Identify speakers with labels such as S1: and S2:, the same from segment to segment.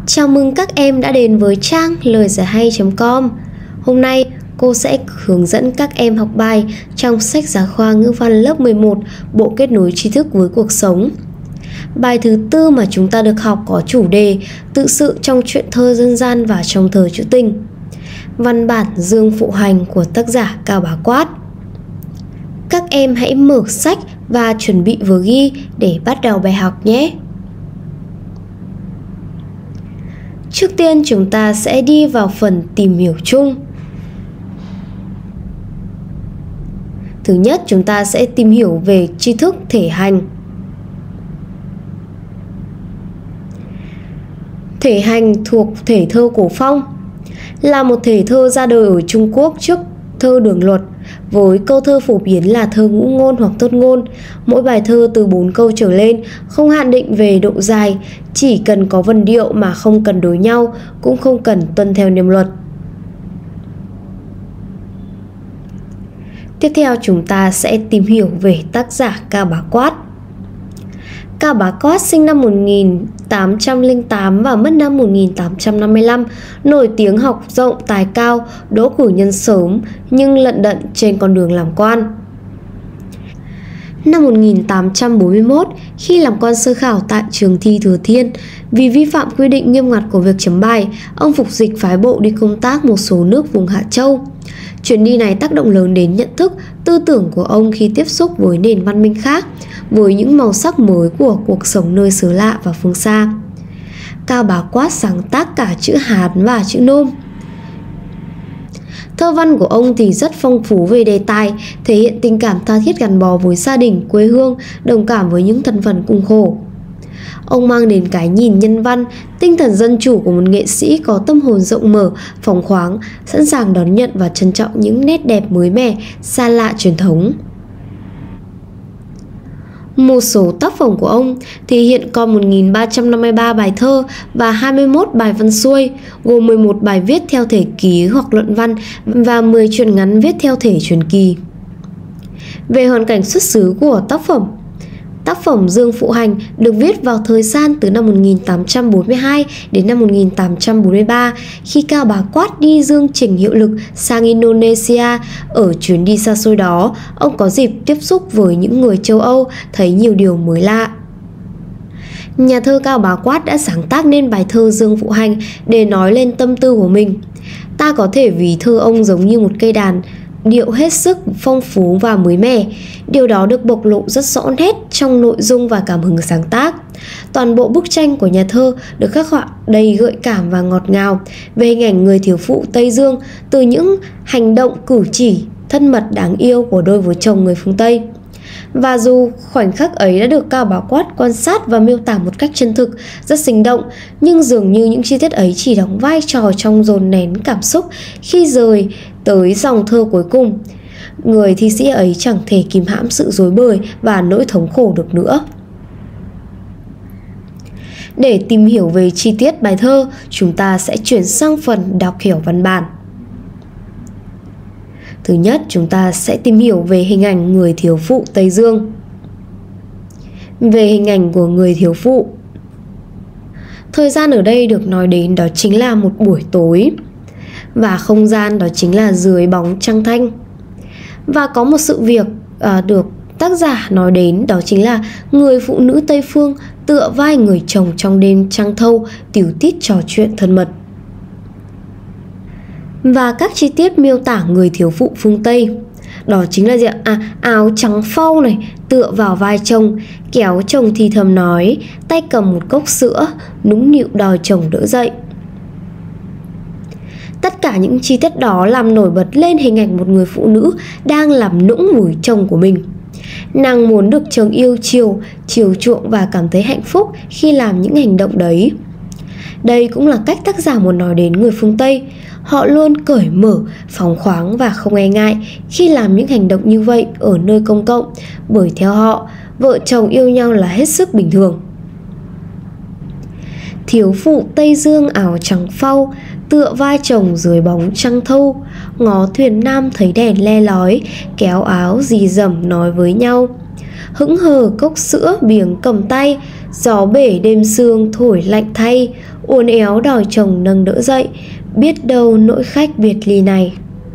S1: Chào mừng các em đã đến với trang lời giải hay.com. Hôm nay cô sẽ hướng dẫn các em học bài trong sách giáo khoa ngữ văn lớp 11 Bộ kết nối tri thức với cuộc sống. Bài thứ tư mà chúng ta được học có chủ đề tự sự trong truyện thơ dân gian và trong thơ trữ tình. Văn bản Dương Phụ Hành của tác giả Cao Bá Quát. Các em hãy mở sách và chuẩn bị vở ghi để bắt đầu bài học nhé. Trước tiên chúng ta sẽ đi vào phần tìm hiểu chung. Thứ nhất, chúng ta sẽ tìm hiểu về tri thức thể hành. Thể hành thuộc thể thơ cổ phong, là một thể thơ ra đời ở Trung Quốc trước thơ Đường Luật, với câu thơ phổ biến là thơ ngũ ngôn hoặc thất ngôn. Mỗi bài thơ từ 4 câu trở lên, không hạn định về độ dài, chỉ cần có vần điệu mà không cần đối nhau, cũng không cần tuân theo niêm luật. Tiếp theo chúng ta sẽ tìm hiểu về tác giả Cao Bá Quát. Cao Bá Quát sinh năm 1808 và mất năm 1855, nổi tiếng học rộng tài cao, đỗ cử nhân sớm nhưng lận đận trên con đường làm quan. Năm 1841, khi làm quan sơ khảo tại trường thi Thừa Thiên, vì vi phạm quy định nghiêm ngặt của việc chấm bài, ông phục dịch phái bộ đi công tác một số nước vùng Hạ Châu. Chuyến đi này tác động lớn đến nhận thức, tư tưởng của ông khi tiếp xúc với nền văn minh khác, với những màu sắc mới của cuộc sống nơi xứ lạ và phương xa. Cao Bá Quát sáng tác cả chữ Hán và chữ Nôm. Thơ văn của ông thì rất phong phú về đề tài, thể hiện tình cảm tha thiết gắn bó với gia đình, quê hương, đồng cảm với những thân phận cùng khổ. Ông mang đến cái nhìn nhân văn, tinh thần dân chủ của một nghệ sĩ có tâm hồn rộng mở, phóng khoáng, sẵn sàng đón nhận và trân trọng những nét đẹp mới mẻ, xa lạ truyền thống. Một số tác phẩm của ông thì hiện còn 1353 bài thơ và 21 bài văn xuôi, gồm 11 bài viết theo thể ký hoặc luận văn và 10 truyện ngắn viết theo thể truyền kỳ. Về hoàn cảnh xuất xứ của tác phẩm Dương Phụ Hành được viết vào thời gian từ năm 1842 đến năm 1843, khi Cao Bá Quát đi dương trình hiệu lực sang Indonesia. Ở chuyến đi xa xôi đó, ông có dịp tiếp xúc với những người châu Âu, thấy nhiều điều mới lạ. Nhà thơ Cao Bá Quát đã sáng tác nên bài thơ Dương Phụ Hành để nói lên tâm tư của mình. Ta có thể ví thơ ông giống như một cây đàn điệu hết sức phong phú và mới mẻ. Điều đó được bộc lộ rất rõ nét trong nội dung và cảm hứng sáng tác. Toàn bộ bức tranh của nhà thơ được khắc họa đầy gợi cảm và ngọt ngào về hình ảnh người thiếu phụ Tây Dương, từ những hành động cử chỉ thân mật đáng yêu của đôi vợ chồng người phương Tây. Và dù khoảnh khắc ấy đã được Cao Bá Quát quan sát và miêu tả một cách chân thực, rất sinh động, nhưng dường như những chi tiết ấy chỉ đóng vai trò trong dồn nén cảm xúc khi rời tới dòng thơ cuối cùng. Người thi sĩ ấy chẳng thể kìm hãm sự rối bời và nỗi thống khổ được nữa. Để tìm hiểu về chi tiết bài thơ, chúng ta sẽ chuyển sang phần đọc hiểu văn bản. Thứ nhất, chúng ta sẽ tìm hiểu về hình ảnh người thiếu phụ Tây Dương. Về hình ảnh của người thiếu phụ, thời gian ở đây được nói đến đó chính là một buổi tối, và không gian đó chính là dưới bóng trăng thanh. Và có một sự việc được tác giả nói đến, đó chính là người phụ nữ Tây Phương tựa vai người chồng trong đêm trăng thâu, tíu tít trò chuyện thân mật. Và các chi tiết miêu tả người thiếu phụ phương Tây, đó chính là gì ạ? Áo trắng phau này, tựa vào vai chồng, kéo chồng thì thầm nói, tay cầm một cốc sữa, nũng nịu đòi chồng đỡ dậy. Tất cả những chi tiết đó làm nổi bật lên hình ảnh một người phụ nữ đang làm nũng mùi chồng của mình. Nàng muốn được chồng yêu chiều chuộng và cảm thấy hạnh phúc khi làm những hành động đấy. Đây cũng là cách tác giả muốn nói đến người phương Tây. Họ luôn cởi mở, phóng khoáng và không e ngại khi làm những hành động như vậy ở nơi công cộng, bởi theo họ, vợ chồng yêu nhau là hết sức bình thường. Thiếu phụ Tây Dương áo trắng phau, tựa vai chồng dưới bóng trăng thâu, ngó thuyền nam thấy đèn le lói, kéo áo rì rầm nói với nhau. Hững hờ cốc sữa biếng cầm tay, Gió bể đêm sương thổi lạnh thay, uốn éo đòi chồng nâng đỡ dậy, biết đâu nỗi khách biệt ly này.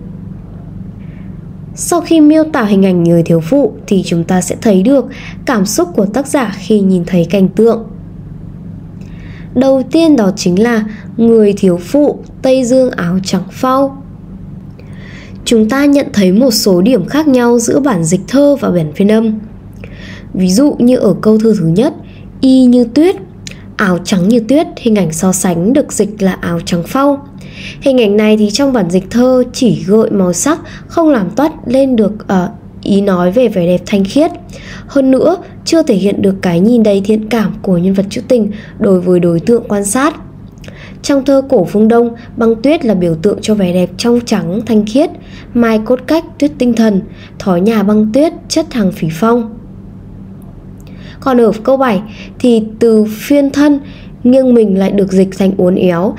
S1: Sau khi miêu tả hình ảnh người thiếu phụ thì chúng ta sẽ thấy được cảm xúc của tác giả khi nhìn thấy cảnh tượng. Đầu tiên đó chính là người thiếu phụ tây dương áo trắng phau. Chúng ta nhận thấy một số điểm khác nhau giữa bản dịch thơ và bản phiên âm. Ví dụ như ở câu thơ thứ nhất, y như tuyết, áo trắng như tuyết, hình ảnh so sánh được dịch là áo trắng phau. Hình ảnh này thì trong bản dịch thơ chỉ gợi màu sắc, không làm toát lên được ý nói về vẻ đẹp thanh khiết. Hơn nữa, chưa thể hiện được cái nhìn đầy thiện cảm của nhân vật trữ tình đối với đối tượng quan sát. Trong thơ cổ phương Đông, băng tuyết là biểu tượng cho vẻ đẹp trong trắng thanh khiết, mai cốt cách tuyết tinh thần, thói nhà băng tuyết chất hàng phỉ phong. Còn ở câu 7 thì từ phiên thân nghiêng mình lại được dịch thành uốn éo.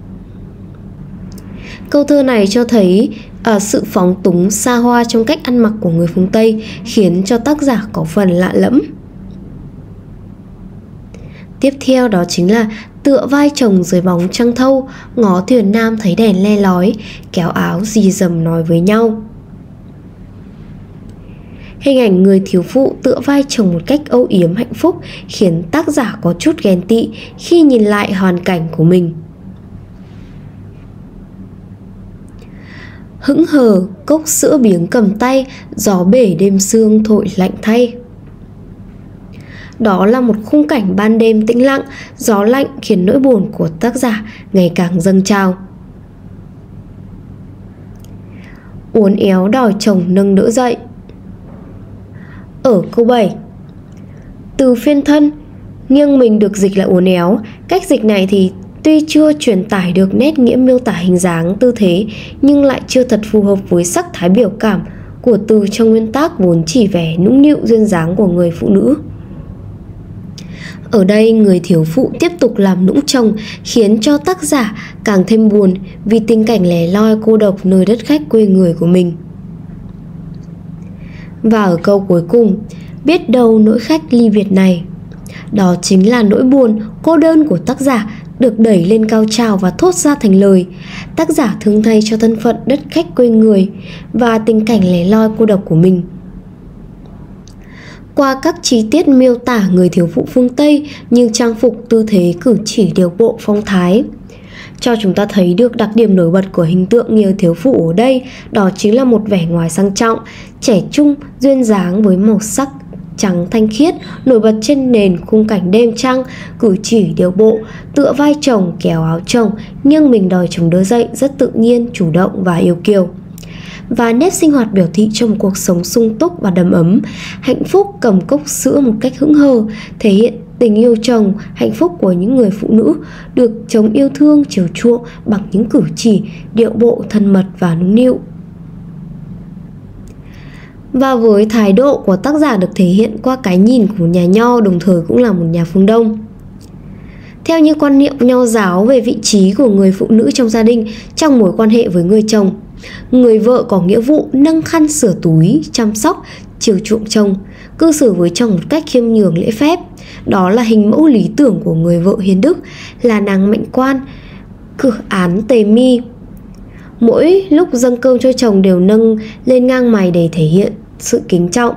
S1: Câu thơ này cho thấy sự phóng túng xa hoa trong cách ăn mặc của người phương Tây, khiến cho tác giả có phần lạ lẫm. Tiếp theo đó chính là tựa vai chồng dưới bóng trăng thâu, ngó thuyền nam thấy đèn le lói, kéo áo rì rầm nói với nhau. Hình ảnh người thiếu phụ tựa vai chồng một cách âu yếm hạnh phúc khiến tác giả có chút ghen tị khi nhìn lại hoàn cảnh của mình. Hững hờ cốc sữa biếng cầm tay, gió bể đêm sương thổi lạnh thay. Đó là một khung cảnh ban đêm tĩnh lặng, gió lạnh khiến nỗi buồn của tác giả ngày càng dâng trào. Uốn éo đòi chồng nâng đỡ dậy. Ở câu 7, từ phiên thân nghiêng mình được dịch là uốn éo. Cách dịch này thì tuy chưa truyền tải được nét nghĩa miêu tả hình dáng, tư thế, nhưng lại chưa thật phù hợp với sắc thái biểu cảm của từ trong nguyên tác vốn chỉ vẻ nũng nịu duyên dáng của người phụ nữ. Ở đây người thiếu phụ tiếp tục làm nũng chồng, khiến cho tác giả càng thêm buồn vì tình cảnh lẻ loi cô độc nơi đất khách quê người của mình. Và ở câu cuối cùng, biết đâu nỗi khách ly biệt này. Đó chính là nỗi buồn, cô đơn của tác giả được đẩy lên cao trào và thốt ra thành lời. Tác giả thương thay cho thân phận đất khách quê người và tình cảnh lẻ loi cô độc của mình. Qua các chi tiết miêu tả người thiếu phụ phương Tây như trang phục, tư thế, cử chỉ, điệu bộ, phong thái, cho chúng ta thấy được đặc điểm nổi bật của hình tượng người thiếu phụ ở đây, đó chính là một vẻ ngoài sang trọng, trẻ trung, duyên dáng với màu sắc trắng thanh khiết, nổi bật trên nền khung cảnh đêm trăng, cử chỉ điệu bộ, tựa vai chồng kéo áo chồng, nghiêng mình đòi chồng đỡ dậy, rất tự nhiên, chủ động và yêu kiều. Và nếp sinh hoạt biểu thị cho một cuộc sống sung túc và đầm ấm, hạnh phúc cầm cốc sữa một cách hững hờ, thể hiện tình yêu chồng, hạnh phúc của những người phụ nữ được chồng yêu thương, chiều chuộng bằng những cử chỉ, điệu bộ thân mật và nũng nịu. Và với thái độ của tác giả được thể hiện qua cái nhìn của một nhà nho, đồng thời cũng là một nhà phương Đông. Theo như quan niệm nho giáo về vị trí của người phụ nữ trong gia đình trong mối quan hệ với người chồng, người vợ có nghĩa vụ nâng khăn sửa túi, chăm sóc, chiều chuộng chồng, cư xử với chồng một cách khiêm nhường lễ phép. Đó là hình mẫu lý tưởng của người vợ hiền đức, là nàng mệnh quan, cửa án tề mi. Mỗi lúc dâng cơm cho chồng đều nâng lên ngang mày để thể hiện sự kính trọng.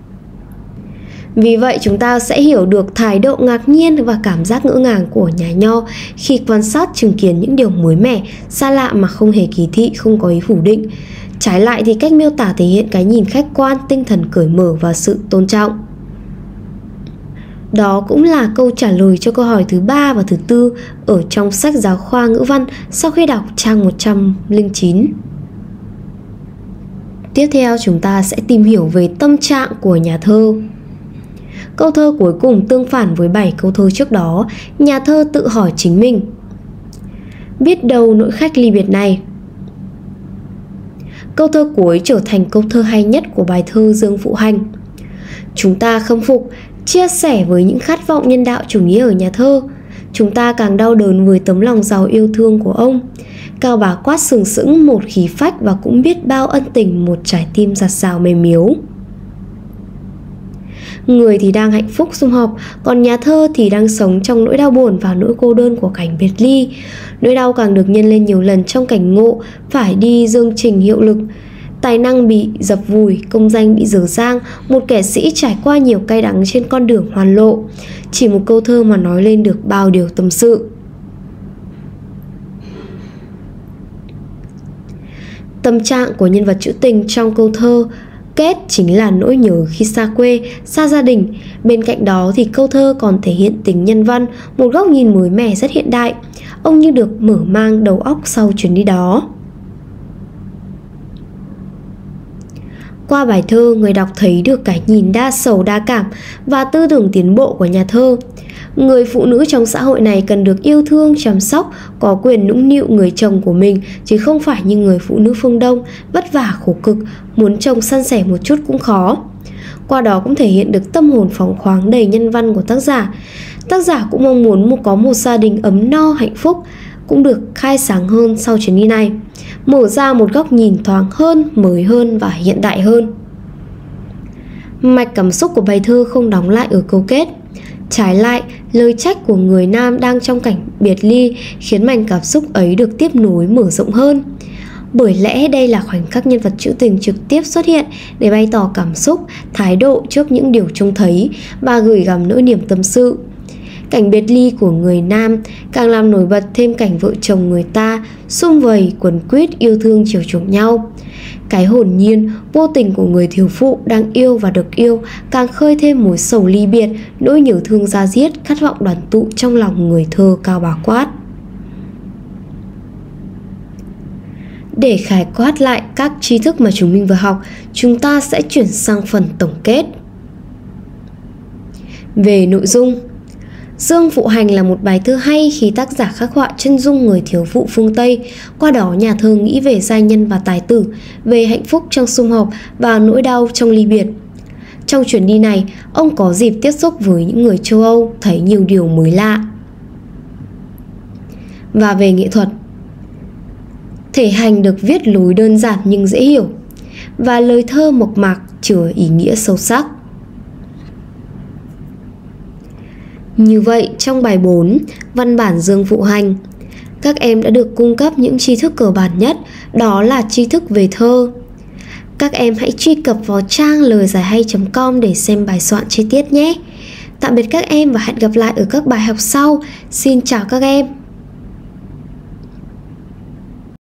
S1: Vì vậy chúng ta sẽ hiểu được thái độ ngạc nhiên và cảm giác ngỡ ngàng của nhà nho khi quan sát chứng kiến những điều mới mẻ, xa lạ mà không hề kỳ thị, không có ý phủ định. Trái lại thì cách miêu tả thể hiện cái nhìn khách quan, tinh thần cởi mở và sự tôn trọng. Đó cũng là câu trả lời cho câu hỏi thứ 3 và thứ 4 ở trong sách giáo khoa ngữ văn sau khi đọc trang 109. Tiếp theo chúng ta sẽ tìm hiểu về tâm trạng của nhà thơ. Câu thơ cuối cùng tương phản với 7 câu thơ trước đó, nhà thơ tự hỏi chính mình. Biết đâu nỗi khách ly biệt này. Câu thơ cuối trở thành câu thơ hay nhất của bài thơ Dương Phụ Hành. Chúng ta khâm phục, chia sẻ với những khát vọng nhân đạo chủ nghĩa ở nhà thơ. Chúng ta càng đau đớn với tấm lòng giàu yêu thương của ông. Cao bá quát sừng sững một khí phách và cũng biết bao ân tình một trái tim giạt rào mềm yếu. Người thì đang hạnh phúc sum họp, còn nhà thơ thì đang sống trong nỗi đau buồn và nỗi cô đơn của cảnh biệt ly. Nỗi đau càng được nhân lên nhiều lần trong cảnh Ngộ phải đi dương trình hiệu lực. Tài năng bị dập vùi, công danh bị dở dang, một kẻ sĩ trải qua nhiều cay đắng trên con đường hoàn lộ. Chỉ một câu thơ mà nói lên được bao điều tâm sự. Tâm trạng của nhân vật trữ tình trong câu thơ kết chính là nỗi nhớ khi xa quê, xa gia đình. Bên cạnh đó thì câu thơ còn thể hiện tính nhân văn, một góc nhìn mới mẻ rất hiện đại. Ông như được mở mang đầu óc sau chuyến đi đó. Qua bài thơ, người đọc thấy được cái nhìn đa sầu đa cảm và tư tưởng tiến bộ của nhà thơ. Người phụ nữ trong xã hội này cần được yêu thương, chăm sóc, có quyền nũng nịu người chồng của mình, chứ không phải như người phụ nữ phương Đông, vất vả khổ cực, muốn chồng san sẻ một chút cũng khó. Qua đó cũng thể hiện được tâm hồn phóng khoáng đầy nhân văn của tác giả. Tác giả cũng mong muốn có một gia đình ấm no, hạnh phúc, cũng được khai sáng hơn sau chuyến đi này, mở ra một góc nhìn thoáng hơn, mới hơn và hiện đại hơn. Mạch cảm xúc của bài thơ không đóng lại ở câu kết. Trái lại, lời trách của người nam đang trong cảnh biệt ly khiến mạch cảm xúc ấy được tiếp nối mở rộng hơn. Bởi lẽ đây là khoảnh khắc nhân vật trữ tình trực tiếp xuất hiện để bày tỏ cảm xúc, thái độ trước những điều trông thấy và gửi gắm nỗi niềm tâm sự. Cảnh biệt ly của người nam càng làm nổi bật thêm cảnh vợ chồng người ta sum vầy quấn quýt yêu thương chiều chuộng nhau. Cái hồn nhiên, vô tình của người thiếu phụ đang yêu và được yêu càng khơi thêm mối sầu ly biệt, nỗi nhớ thương da diết, khát vọng đoàn tụ trong lòng người thơ Cao Bá Quát. Để khái quát lại các tri thức mà chúng mình vừa học, chúng ta sẽ chuyển sang phần tổng kết. Về nội dung, Dương Phụ Hành là một bài thơ hay khi tác giả khắc họa chân dung người thiếu phụ phương Tây. Qua đó nhà thơ nghĩ về giai nhân và tài tử, về hạnh phúc trong sum họp và nỗi đau trong ly biệt. Trong chuyến đi này, ông có dịp tiếp xúc với những người châu Âu, thấy nhiều điều mới lạ. Và về nghệ thuật, thể hành được viết lối đơn giản nhưng dễ hiểu, và lời thơ mộc mạc chứa ý nghĩa sâu sắc. Như vậy, trong bài 4, văn bản Dương Phụ Hành, các em đã được cung cấp những tri thức cơ bản nhất, đó là tri thức về thơ. Các em hãy truy cập vào trang lời giải hay.com để xem bài soạn chi tiết nhé. Tạm biệt các em và hẹn gặp lại ở các bài học sau. Xin chào các em.